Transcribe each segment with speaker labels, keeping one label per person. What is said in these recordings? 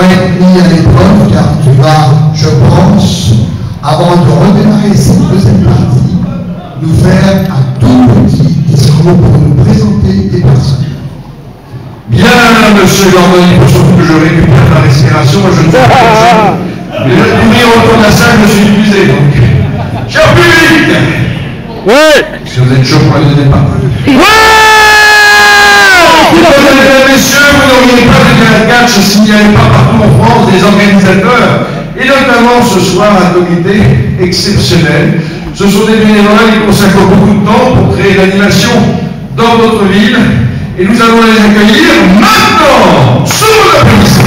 Speaker 1: être mis à l'épreuve car tu vas, je pense, avant de redémarrer cette deuxième partie, nous faire un tout petit discours pour nous présenter des personnes.
Speaker 2: Bien, monsieur Gordon, il faut surtout que je récupère ma respiration, je ne sais pas. Mais le courir autour de la salle, je me suis épuisé, donc. Cher public!
Speaker 3: Ouais!
Speaker 2: Si vous êtes chaud pour le départ.
Speaker 3: Ouais!
Speaker 2: Mesdames et messieurs, vous n'auriez pas de catch s'il n'y avait pas partout en France des organisateurs, et notamment ce soir un comité exceptionnel. Ce sont des bénévoles qui consacrent beaucoup de temps pour créer l'animation dans notre ville, et nous allons les accueillir maintenant, sous l'applaudissement.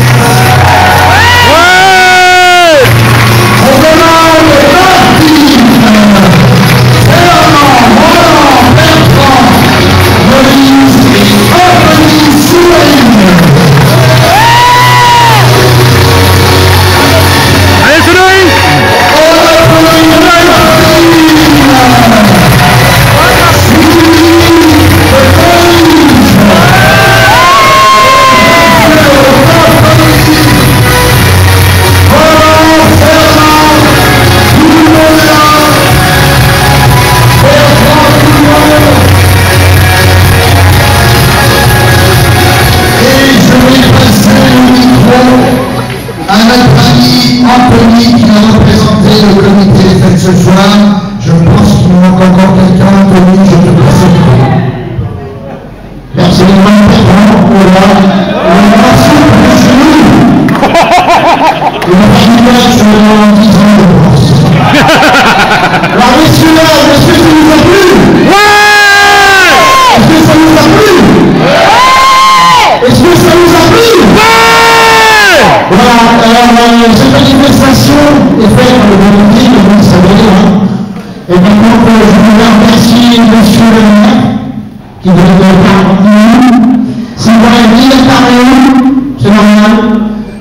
Speaker 1: Anthony qui a représenté le comité des fêtes ce soir. Je pense qu'il nous manque encore quelqu'un. Anthony, je te présente. Merci les grands voilà. Merci pour chez nous. Et le feedback sur le 10 ans, je pense. Alors, messieurs, est-ce que ça nous a plu? Ouais! Est-ce que ça nous a plu? Ouais! Est-ce que ça nous a plu? Ouais! Voilà, cette manifestation est faite par le comité, comme vous le savez. Et maintenant, je voudrais remercier monsieur le maire, qui devait être nous. Si vous voulez venir parler, c'est normal.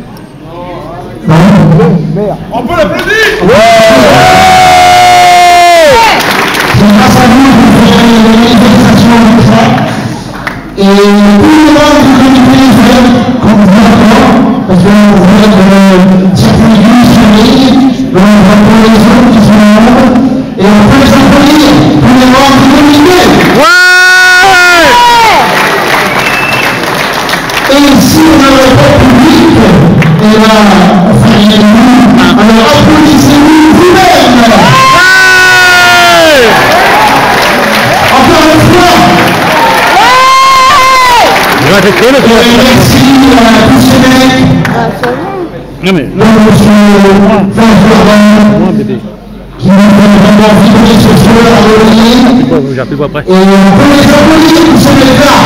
Speaker 2: On peut l'applaudir!
Speaker 1: C'est grâce à vous que vous faites la manifestation comme ça. Et tous les membres du comité des fêtes, comme vous dites, parce que vous êtes circonstanciés, on va pour les autres qui sont là, et on peut les applaudir, tous les membres du comité. Ouais! Et si on n'avait pas de public, et là, enfin, il y a nous, alors applaudissez-nous vous-même. Ouais! Encore une fois.
Speaker 3: Merci
Speaker 1: à tous ces mecs.
Speaker 3: Non mais.
Speaker 1: Monsieur François qui nous fait vraiment vibrer ce soir à l'Olivier.
Speaker 3: J'ai plus après.
Speaker 1: Et on peut les applaudir tous ces mecs-là.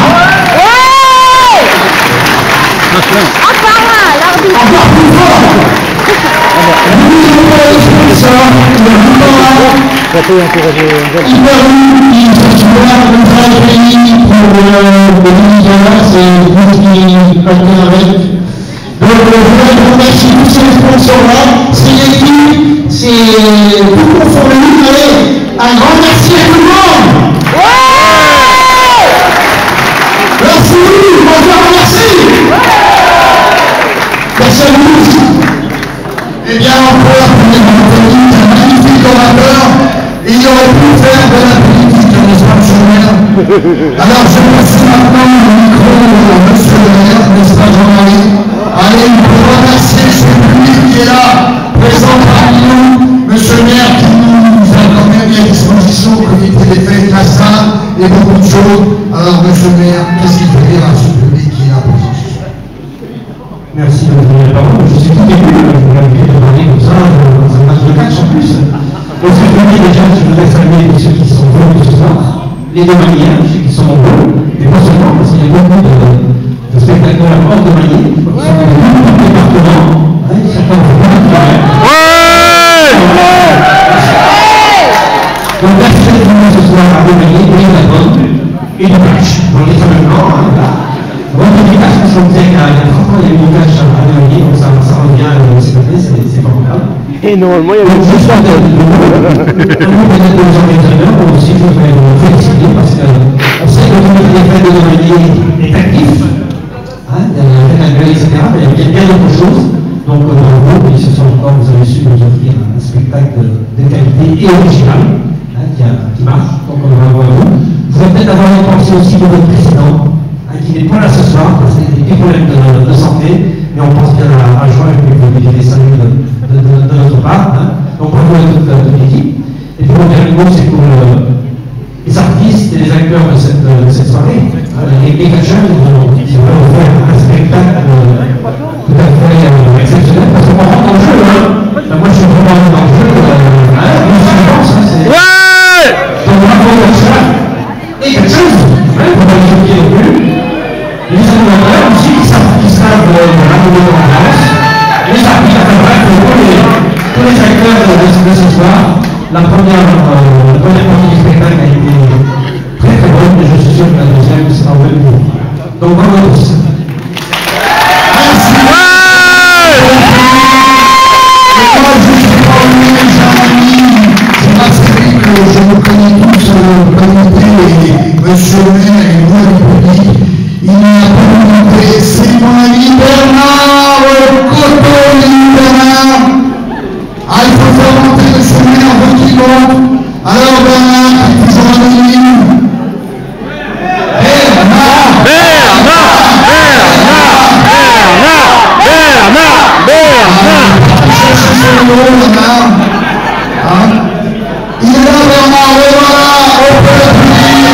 Speaker 1: Encore plus fort. Nous n'avons pas les sponsors, le gouvernement. Hyperloop qui ce soir nous a payé pour le médicament, c'est vous qui partez avec. Donc je voudrais remercier tous ces sponsors-là, c'est l'équipe, c'est tout conforme nous, allez, un grand merci à tout le monde. Merci, bonjour, merci. Merci à vous. Eh bien encore, Anthony, un magnifique orateur, il aurait pu faire de la politique, n'est-ce pas, monsieur le maire? Alors je passe maintenant le micro à monsieur le maire, n'est-ce pas, Jean-Marie? Allez, pour remercier ce public qui est là, présent parmi nous, monsieur le maire qui nous a quand même mis à disposition au comité des fêtes, la salle et beaucoup de choses. Alors monsieur le maire, qu'est-ce qu'il faut dire à ce public qui est là pour ça?
Speaker 4: Merci de me donner la parole. Je suis tout ému, je vous l'avais de parler comme ça, dans un match de catch en plus. Donc ce que je dis déjà, je voudrais saluer ceux qui sont venus ce soir, les deux manières, ceux qui sont nombreux, et pas seulement, parce qu'il y a beaucoup de spectateurs hors de manier, qui sont dans beaucoup de départements, certains ont fait plein de travail. Donc merci d'être venus ce soir à Remanier, et de la bonne, et du catch. On les a maintenant, votre éducation, je vous disais qu'il y a 30 ans, il y a eu mon catch à Remanier, donc ça revient cette année, c'est formidable.
Speaker 3: Et normalement, il y a
Speaker 4: donc, je suis en tête de vous, peut-être de nos organisateurs, moi aussi, je voudrais vous féliciter parce qu'on sait que le comité des fêtes de Remanier est actif. Il y a un fait d'accueil, etc. Mais il y a bien autre chose. Donc, bravo, et ce soir encore, vous avez su nous offrir un spectacle de qualité et original, hein, qui marche. Donc, bravo à vous. Vous allez peut-être avoir une pensée aussi de votre président, hein, qui n'est pas là ce soir, parce qu'il y a des problèmes de santé, mais on pense bien à Joël, et puis vous lui des saluts de notre part. Hein. Donc, bravo à toute l'équipe. Et puis, le dernier mot, c'est pour les artistes et les acteurs de cette soirée. Les catcheurs, ils vont offrir un spectacle tout à fait exceptionnel, parce qu'on rentre dans le jeu. Hein. Moi, je suis vraiment dans le jeu.
Speaker 3: Ouais!
Speaker 4: Donc, bravo aux catcheurs. Et catcheuses, vous allez choquer le plus. Les animateurs aussi, qui savent ramouiller en France. Les artistes, tous les acteurs de ce soir. La première partie du spectacle a été très très bonne, mais je suis sûr que la deuxième sera au même niveau. Donc bravo à tous.
Speaker 1: Merci. Moi, je suis pas mes amis. C'est pas terrible, je me connais tous le comité et monsieur le maire et moi le public. Il n'y a pas de comité, c'est mon ami Bernard, le coteau Bernard. Ah, il faut faire monter le chemin avant qu'il monte. Alors Bernard, qui est toujours anonyme. Il est là Bernard, et voilà, on peut l'applaudir.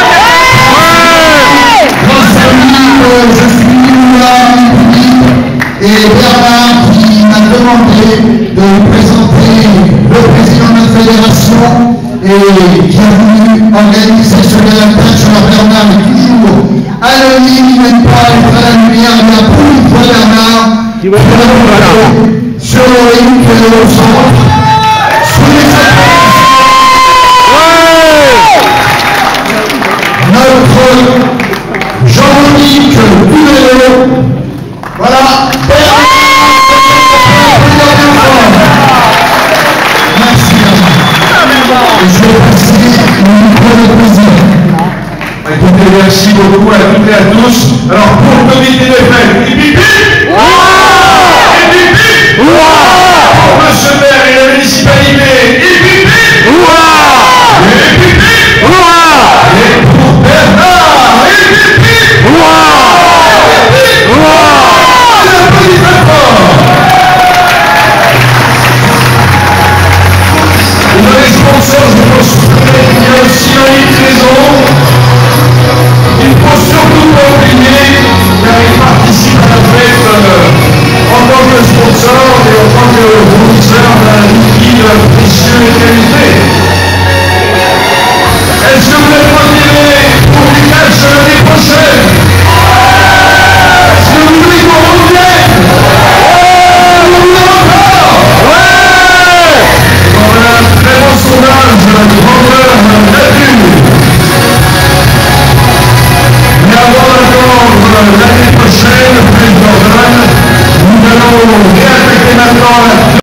Speaker 1: Grâce à lui, je suis là, public. Et Bernard qui m'a demandé de lui présenter le président de notre fédération et qui a voulu organiser ce catch. Alors Bernard est toujours anonyme, il n'aime pas être à la lumière, mais pour une fois Bernard, sur le ring au centre, sous les applauses, notre Jean-Luc Duvelot. Voilà, merci. Je vais passer le micro de plaisir.
Speaker 2: Écoutez, merci beaucoup à toutes et à tous. Alors, pour le comité des fêtes, pipi, pour monsieur le maire et la municipalité, pipi, et pour Bernard, pipi, et dans les sponsors, je pense qu'il y a aussi une raison. Il ne faut surtout pas oublier car il participe à la fête en tant que sponsor et en tant que fournisseur d'un liquide précieux et qualité. Est-ce que vous êtes motivés pour du catch l'année prochaine? Est-ce que vous voulez qu'on revienne? Vous voulez encore? Voilà un très bon sondage, grandeur nature. Mais avant d'attendre l'année prochaine, plus Jordan, nous allons réattaquer maintenant la